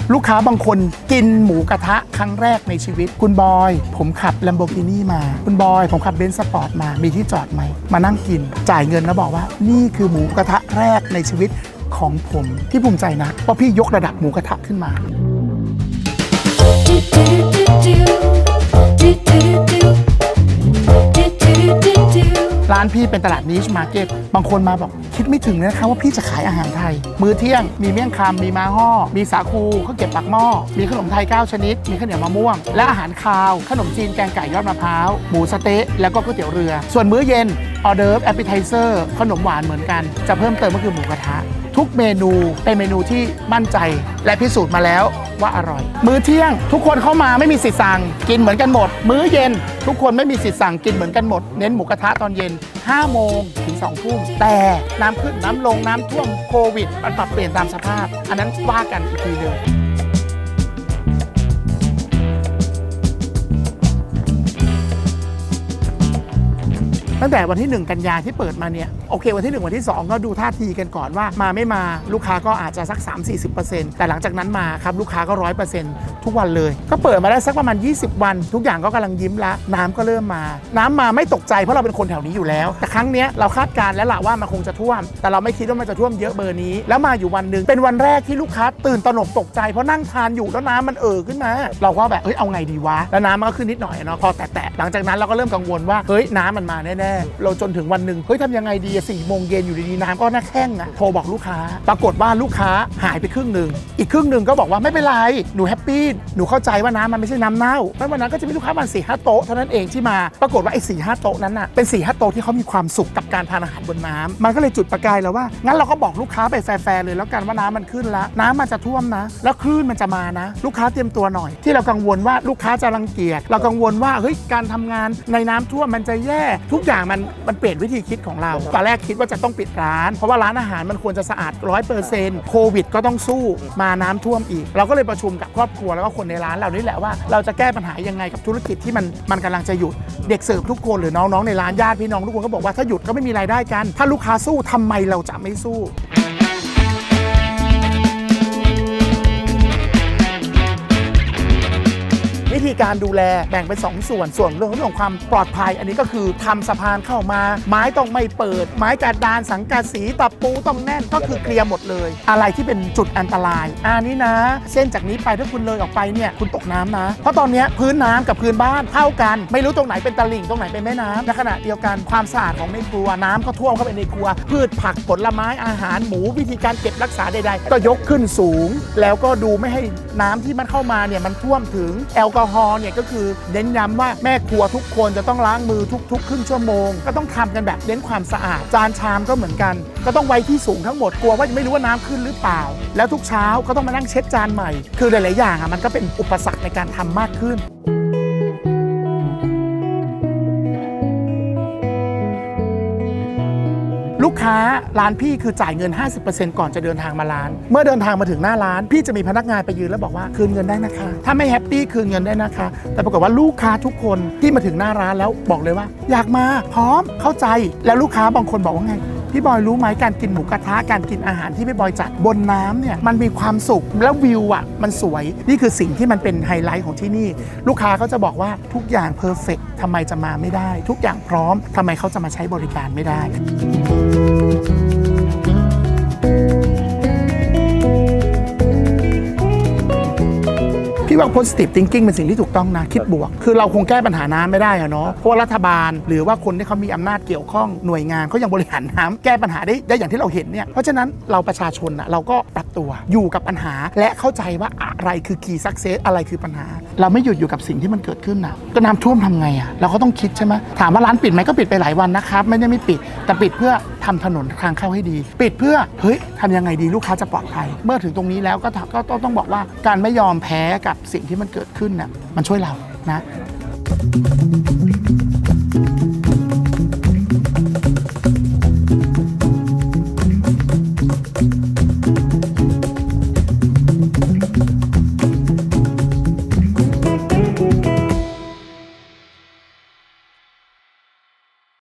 ลูกค้าบางคนกินหมูกระทะครั้งแรกในชีวิตคุณบอยผมขับ Lamborghini มาคุณบอยผมขับเบนซ์สปอร์ตมามีที่จอดไหมมานั่งกินจ่ายเงินแล้วบอกว่านี่คือหมูกระทะแรกในชีวิตของผมที่ภูมิใจนะเพราะพี่ยกระดับหมูกระทะขึ้นมาร้านพี่เป็นตลาดนิชมาร์เก็ตบางคนมาบอกคิดไม่ถึงเลยนะคะว่าพี่จะขายอาหารไทยมื้อเที่ยงมีเมี่ยงคำมีม้าห่อมีสาคูข้าวเก็บปากหม้อมีขนมไทย9ชนิดมีข้าวเหนียวมะม่วงและอาหารคาวขนมจีนแกงไก่ยอดมะพร้าวหมูสะเต๊ะแล้วก็ก๋วยเตี๋ยวเรือส่วนมื้อเย็นออเดิร์ฟแอปเปิลไทเซอร์ขนมหวานเหมือนกันจะเพิ่มเติมก็คือหมูกระทะทุกเมนูเป็นเมนูที่มั่นใจและพิสูจน์มาแล้วว่าอร่อยมื้อเที่ยงทุกคนเข้ามาไม่มีสิทธิ์สั่งกินเหมือนกันหมดมื้อเย็นทุกคนไม่มีสิทธิ์สั่งกินเหมือนกันหมดเน้นหมูกระทะตอนเย็น5 โมงถึง 2 ทุ่มแต่น้ำขึ้นน้ำลงน้ำท่วมโควิดมันปรับเปลี่ยนตามสภาพอันนั้นว่ากันอีกทีนึงตั้งแต่วันที่1 กันยาที่เปิดมาเนี่ยโอเควันที่1วันที่2ก็ดูท่าทีกันก่อนว่ามาไม่มาลูกค้าก็อาจจะสัก 30-40% แต่หลังจากนั้นมาครับลูกค้าก็ 100% ทุกวันเลยก็เปิดมาได้สักประมาณ20 วันทุกอย่างก็กำลังยิ้มละน้ำก็เริ่มมาน้ำมาไม่ตกใจเพราะเราเป็นคนแถวนี้อยู่แล้วแต่ครั้งนี้เราคาดการณ์แล้วล่ะว่ามันคงจะท่วมแต่เราไม่คิดว่ามันจะท่วมเยอะเบอร์นี้แล้วมาอยู่วันหนึ่งเป็นวันแรกที่ลูกค้าตื่นตระหนกตกใจเพราะนั่งทานอยู่แล้วน้ำมันขึ้นมาเราก็แบบเอาไงดีวะแล้วน้ำมันก็ขึ้นนิดหน่อยเนาะพอแตะหลังจากนั้นเราก็เริ่มกังวลว่าน้ำมันมาแน่เราจนถึงวันหนึ่งทำยังไงดี4 โมงเย็นอยู่ดีๆน้ำก็หน้าแข้งโทรบอกลูกค้าปรากฏว่าลูกค้าหายไปครึ่งหนึ่งอีกครึ่งหนึ่งก็บอกว่าไม่เป็นไรหนูแฮปปี้หนูเข้าใจว่าน้ำมันไม่ใช่น้ำเน่าแล้ววันนั้นก็จะมีลูกค้าประมาณ4-5 โต๊ะเท่านั้นเองที่มาปรากฏว่าไอ้4-5 โต๊ะนั้นเป็น 4-5 โต๊ะที่เขามีความสุขกับการทานอาหารบนน้ำมันก็เลยจุดประกายแล้วว่างั้นเราก็บอกลูกค้าไปแฟร์เลยแล้วกันว่าน้ำมันขึ้นแล้วน้ำมันจะท่วมนะแล้วคลื่นมันจะมานะลูกค้าเตรียมตัวหน่อยที่เรากังวลว่าลูกค้าจะรังเกียจเรากังวลว่าการทำงานในน้ำท่วมมันจะแย่ทุกอย่างมันเปลี่ยนวิธีคิดของเราตอนแรกคิดว่าจะต้องปิดร้านเพราะว่าร้านอาหารมันควรจะสะอาด 100% โควิดก็ต้องสู้มาน้ำท่วมอีกเราก็เลยประชุมกับครอบครัวแล้วก็คนในร้านเรานี่แหละว่าเราจะแก้ปัญหายังไงกับธุรกิจที่มันกำลังจะหยุดเด็กเสิร์ฟทุกคนหรือน้องๆในร้านญาติพี่น้องทุกคนก็บอกว่าถ้าหยุดก็ไม่มีรายได้กันถ้าลูกค้าสู้ทำไมเราจะไม่สู้วิธีการดูแลแบ่งเป็น2 ส่วนเรื่องของความปลอดภัยอันนี้ก็คือทำสะพานเข้ามาไม้ต้องไม่เปิดไม้กระดานสังกะสีตะปูต้องแน่นก็คือเคลียร์หมดเลยอะไรที่เป็นจุดอันตรายนี่นะเส้นจากนี้ไปถ้าคุณเลยออกไปเนี่ยคุณตกน้ำนะเพราะตอนนี้พื้นน้ำกับพื้นบ้านเท่ากันไม่รู้ตรงไหนเป็นตลิ่งตรงไหนเป็นแม่น้ำในขณะเดียวกันความสะอาดของในครัวน้ำก็ท่วมเข้าไปในครัวพืชผักผลไม้อาหารหมูวิธีการเก็บรักษาใดๆก็ยกขึ้นสูงแล้วก็ดูไม่ให้น้ำที่มันเข้ามาเนี่ยมันท่วมถึงแอลกอฮอล์เนี่ยก็คือเน้นย้ำว่าแม่ครัวทุกคนจะต้องล้างมือทุกครึ่งชั่วโมงก็ต้องทำกันแบบเน้นความสะอาดจานชามก็เหมือนกันก็ต้องไว้ที่สูงทั้งหมดกลัวว่าไม่รู้ว่าน้ำขึ้นหรือเปล่าแล้วทุกเช้าก็ต้องมานั่งเช็ดจานใหม่คือหลายๆอย่างมันก็เป็นอุปสรรคในการทำมากขึ้นลูกค้าร้านพี่คือจ่ายเงิน 50% ก่อนจะเดินทางมาร้านเมื่อเดินทางมาถึงหน้าร้านพี่จะมีพนักงานไปยืนแล้วบอกว่าคืนเงินได้นะคะถ้าไม่แฮปปี้คืนเงินได้นะคะแต่ปรากฏว่าลูกค้าทุกคนที่มาถึงหน้าร้านแล้วบอกเลยว่าอยากมาพร้อมเข้าใจแล้วลูกค้าบางคนบอกว่าไงพี่บอยรู้ไหมการกินหมูกระทะการกินอาหารที่พี่บอยจัดบนน้ำเนี่ยมันมีความสุขแล้ววิวมันสวยนี่คือสิ่งที่มันเป็นไฮไลท์ของที่นี่ลูกค้าเขาจะบอกว่าทุกอย่างเพอร์เฟกต์ทำไมจะมาไม่ได้ทุกอย่างพร้อมทำไมเขาจะมาใช้บริการไม่ได้พี่ว่า positive thinking เป็นสิ่งที่ถูกต้องนะคิดบวกคือเราคงแก้ปัญหาน้ำไม่ได้เนาะเพราะรัฐบาลหรือว่าคนที่เขามีอำนาจเกี่ยวข้องหน่วยงานเขายังบริหารน้ำแก้ปัญหาได้อย่างที่เราเห็นเนี่ยเพราะฉะนั้นเราประชาชนเราก็ปรับตัวอยู่กับปัญหาและเข้าใจว่าอะไรคือ key success อะไรคือปัญหาเราไม่หยุดอยู่กับสิ่งที่มันเกิดขึ้นก็น้ำท่วมทำไงเราก็ต้องคิดใช่ไหมถามว่าร้านปิดไหมก็ปิดไปหลายวันนะครับไม่ได้ไม่ปิดแต่ปิดเพื่อทำถนนทางเข้าให้ดีปิดเพื่อทำยังไงดีลูกค้าจะปลอดภัยเมื่อถึงตรงนี้แล้วก็ต้องบอกว่าการไม่ยอมแพ้กับสิ่งที่มันเกิดขึ้นมันช่วยเรานะ